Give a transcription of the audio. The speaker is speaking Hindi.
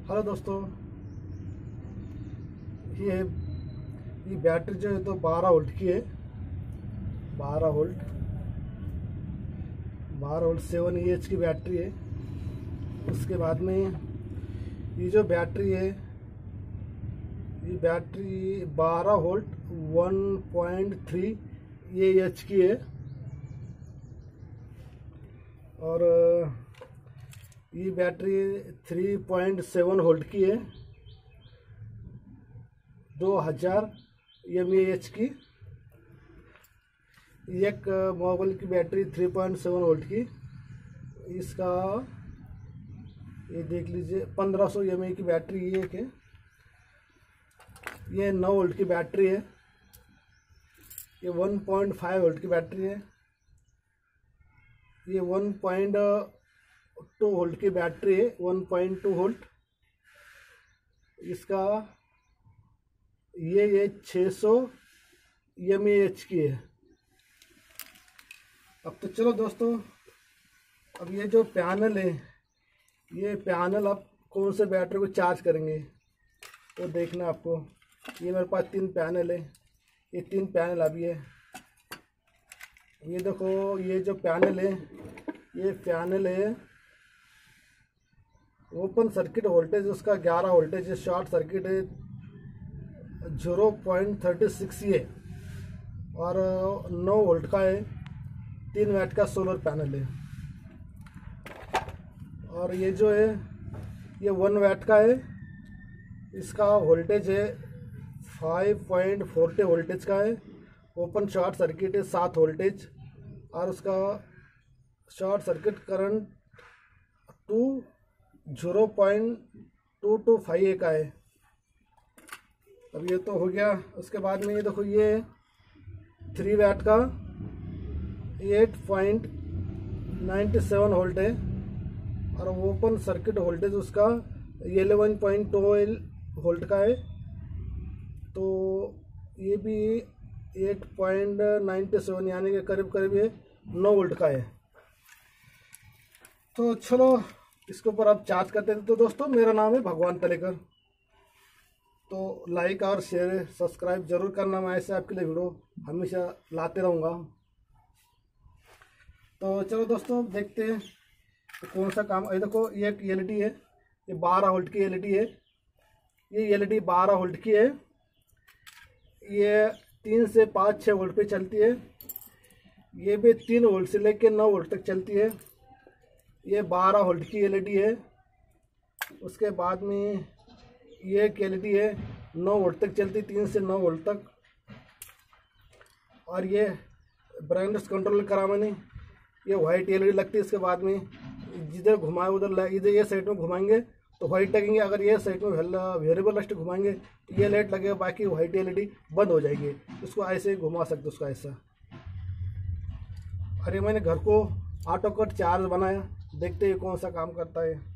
हेलो दोस्तों, ये बैटरी जो है तो 12 वोल्ट की है। 12 वोल्ट 7 की बैटरी है। उसके बाद में ये जो बैटरी है, ये बैटरी 12 वोल्ट 1.3 AH की है। और ये बैटरी 3.7 वोल्ट की है, 2000 mAh की। एक मोबाइल की बैटरी 3.7 वोल्ट की, इसका ये देख लीजिए 1500 mAh की बैटरी ये है। ये 9 वोल्ट की बैटरी है। ये 1.5 वोल्ट की बैटरी है। ये 1.2 वोल्ट की बैटरी है, 1.2 वोल्ट। इसका ये 600 mAh की है। अब तो चलो दोस्तों, अब ये जो पैनल है, ये पैनल आप कौन से बैटरी को चार्ज करेंगे तो देखना आपको। ये मेरे पास 3 पैनल है। ये 3 पैनल अभी है। ये देखो, ये जो पैनल है, ये पैनल है ओपन सर्किट वोल्टेज उसका 11 वोल्टेज है। शॉर्ट सर्किट है 0.36 ये, और 9 वोल्ट का है। 3 वाट का सोलर पैनल है। और ये जो है ये 1 वाट का है। इसका वोल्टेज है 5.40 वोल्टेज का है। ओपन शॉर्ट सर्किट है 7 वोल्टेज, और उसका शॉर्ट सर्किट करंट 0.225 का है। अब ये तो हो गया। उसके बाद में ये देखो, ये 3 वाट का 8.97 वोल्ट है, और ओपन सर्किट वोल्टेज उसका 11.12 वोल्ट का है। तो ये भी 8.97 यानी कि करीब करीब ये 9 वोल्ट का है। तो चलो इसके ऊपर आप चार्ज करते हैं। तो दोस्तों, मेरा नाम है भगवान तलेकर। तो लाइक और शेयर सब्सक्राइब जरूर करना। मैं ऐसे आपके लिए वीडियो हमेशा लाते रहूँगा। तो चलो दोस्तों, देखते हैं तो कौन सा काम। ये देखो, ये एक LED है। ये 12 वोल्ट की LED है। ये LED 12 वोल्ट की है। ये 3 से 5-6 वोल्ट पे चलती है। ये भी 3 वोल्ट से लेकर 9 वोल्ट तक चलती है। ये 12 वोल्ट की LED है। उसके बाद में ये एक LED है 9 वोल्ट तक चलती, 3 से 9 वोल्ट तक। और ये ब्राइटनेस कंट्रोल करा मैंने। ये वाइट LED लगती है। इसके बाद में जिधर घुमाए उधर, इधर ये साइड में घुमाएंगे तो वाइट लगेंगे। अगर ये साइड में वेरिएबल लाइट घुमाएंगे तो ये लाइट लगेगा, बाकी वाइट LED बंद हो जाएगी। इसको ऐसे घुमा सकते हो, उसको ऐसा। अरे मैंने घर को ऑटो कट चार्ज बनाया, देखते हैं कौन सा काम करता है।